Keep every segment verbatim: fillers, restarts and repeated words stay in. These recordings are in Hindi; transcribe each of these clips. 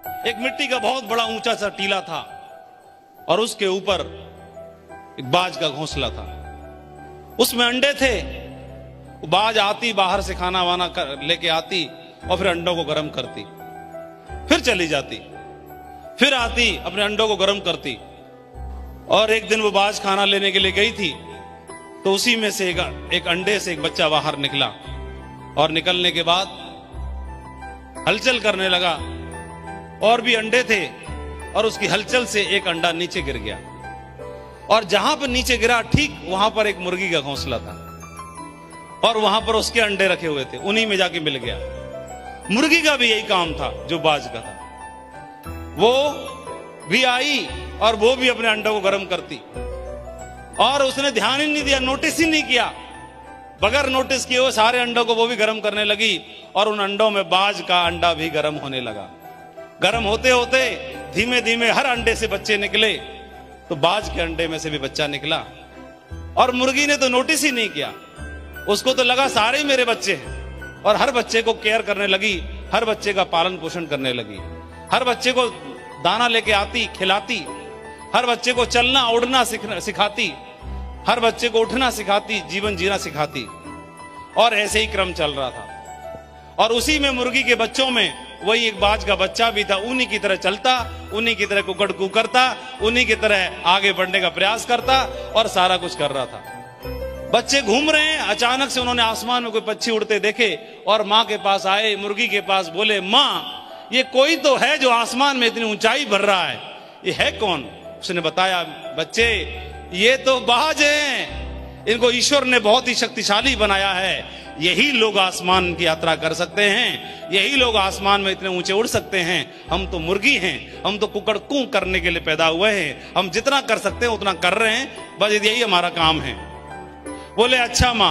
एक मिट्टी का बहुत बड़ा ऊंचा सा टीला था और उसके ऊपर एक बाज का घोंसला था। उसमें अंडे थे। बाज आती, बाहर से खाना वाना लेके आती और फिर अंडों को गर्म करती, फिर चली जाती, फिर आती, अपने अंडों को गर्म करती। और एक दिन वो बाज खाना लेने के लिए गई थी तो उसी में से एक, एक अंडे से एक बच्चा बाहर निकला और निकलने के बाद हलचल करने लगा। और भी अंडे थे और उसकी हलचल से एक अंडा नीचे गिर गया और जहां पर नीचे गिरा ठीक वहां पर एक मुर्गी का घोंसला था और वहां पर उसके अंडे रखे हुए थे। उन्हीं में जाके मिल गया। मुर्गी का भी यही काम था जो बाज का था। वो भी आई और वो भी अपने अंडों को गर्म करती और उसने ध्यान ही नहीं दिया, नोटिस ही नहीं किया। बगैर नोटिस किए वो सारे अंडों को वो भी गर्म करने लगी और उन अंडों में बाज का अंडा भी गर्म होने लगा। गर्म होते होते धीमे धीमे हर अंडे से बच्चे निकले तो बाज के अंडे में से भी बच्चा निकला और मुर्गी ने तो नोटिस ही नहीं किया। उसको तो लगा सारे ही मेरे बच्चे हैं और हर बच्चे को केयर करने लगी, हर बच्चे का पालन पोषण करने लगी, हर बच्चे को दाना लेके आती, खिलाती, हर बच्चे को चलना उड़ना सिखाती, हर बच्चे को उठना सिखाती, जीवन जीना सिखाती। और ऐसे ही क्रम चल रहा था। और उसी में मुर्गी के बच्चों में वही एक बाज का बच्चा भी था। उन्हीं की तरह चलता, उन्हीं की तरह कुकड़ कू करता, उन्हीं की तरह आगे बढ़ने का प्रयास करता और सारा कुछ कर रहा था। बच्चे घूम रहे हैं, अचानक से उन्होंने आसमान में कोई पक्षी उड़ते देखे और माँ के पास आए, मुर्गी के पास, बोले माँ ये कोई तो है जो आसमान में इतनी ऊंचाई भर रहा है, ये है कौन? उसने बताया बच्चे ये तो बाज हैं, इनको ईश्वर ने बहुत ही शक्तिशाली बनाया है। यही लोग आसमान की यात्रा कर सकते हैं, यही लोग आसमान में इतने ऊंचे उड़ सकते हैं। हम तो मुर्गी हैं, हम तो कुकड़ कू करने के लिए पैदा हुए हैं। हम जितना कर सकते हैं उतना कर रहे हैं, बस यही हमारा काम है। बोले अच्छा माँ।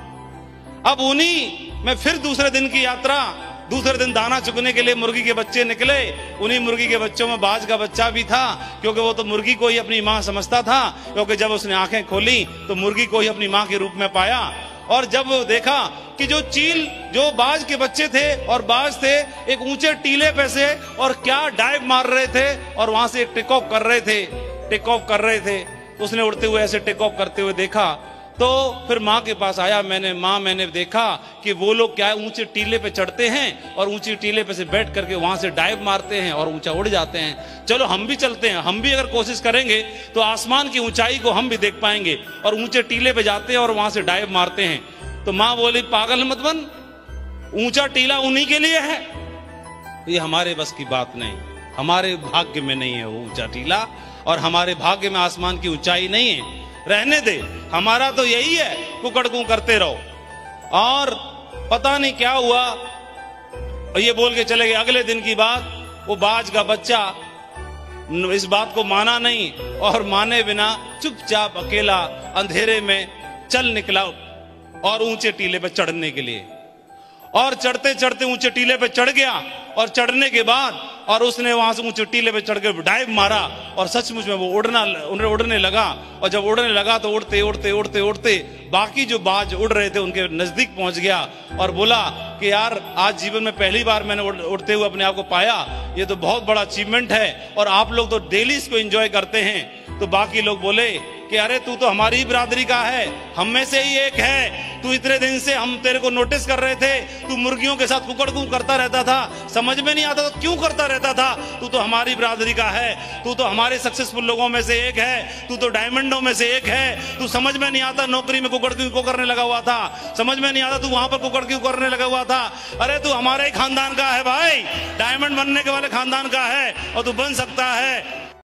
अब उन्हीं में फिर दूसरे दिन की यात्रा, दूसरे दिन दाना चुगने के लिए मुर्गी के बच्चे निकले। उन्हीं मुर्गी के बच्चों में बाज का बच्चा भी था, क्योंकि वो तो मुर्गी को ही अपनी माँ समझता था। क्योंकि जब उसने आंखें खोली तो मुर्गी को ही अपनी माँ के रूप में पाया। और जब वो देखा कि जो चील, जो बाज के बच्चे थे और बाज थे, एक ऊंचे टीले पे से और क्या डाइव मार रहे थे और वहां से एक टेक ऑफ कर रहे थे, टेक ऑफ कर रहे थे। उसने उड़ते हुए ऐसे टेक ऑफ करते हुए देखा तो फिर माँ के पास आया। मैंने माँ मैंने देखा कि वो लोग क्या है, ऊंचे टीले पे चढ़ते हैं और ऊंची टीले पे से बैठ करके वहां से डाइव मारते हैं और ऊंचा उड़ जाते हैं। चलो हम भी चलते हैं, हम भी अगर कोशिश करेंगे तो आसमान की ऊंचाई को हम भी देख पाएंगे। और ऊंचे टीले पे जाते हैं और वहां से डाइव मारते हैं। तो माँ बोली पागल मत बन, ऊंचा टीला उन्हीं के लिए है, ये हमारे बस की बात नहीं, हमारे भाग्य में नहीं है वो ऊंचा टीला और हमारे भाग्य में आसमान की ऊंचाई नहीं है। रहने दे, हमारा तो यही है, कुकड़ कू करते रहो। और पता नहीं क्या हुआ, और ये बोल के चले गए। अगले दिन की बात, वो बाज का बच्चा इस बात को माना नहीं और माने बिना चुपचाप अकेला अंधेरे में चल निकला और ऊंचे टीले पे चढ़ने के लिए। और चढ़ते चढ़ते ऊंचे टीले पे चढ़ गया और चढ़ने के बाद और उसने वहां से ऊंचे टीले पे चढ़ के डाइव मारा और सचमुच में वो उड़ना उड़ने लगा। और जब उड़ने लगा तो उड़ते उड़ते उड़ते उड़ते बाकी जो बाज उड़ रहे थे उनके नजदीक पहुंच गया और बोला कि यार आज जीवन में पहली बार मैंने उड़ते हुए अपने आप को पाया, ये तो बहुत बड़ा अचीवमेंट है और आप लोग तो डेली इसको एंजॉय करते हैं। तो बाकी लोग बोले कि अरे तू तो हमारी ही बिरादरी का है, हम में से ही एक है, तू इतने दिन से हम तेरे को नोटिस कर रहे थे, तू मुर्गियों के साथ कुकड़ कू करता रहता था, समझ में नहीं आता तो क्यों करता रहता था, तू तो हमारी बिरादरी का है, तू तो हमारे सक्सेसफुल लोगों में से एक है, तू तो डायमंडों में से एक है। तू समझ में नहीं आता नौकरी में कुकड़ क्यों करने लगा हुआ था, समझ में नहीं आता तू वहां पर कुकड़ क्यों करने लगा हुआ था। अरे तू हमारे ही खानदान का है भाई, डायमंड बनने के वाले खानदान का है और तू बन सकता है।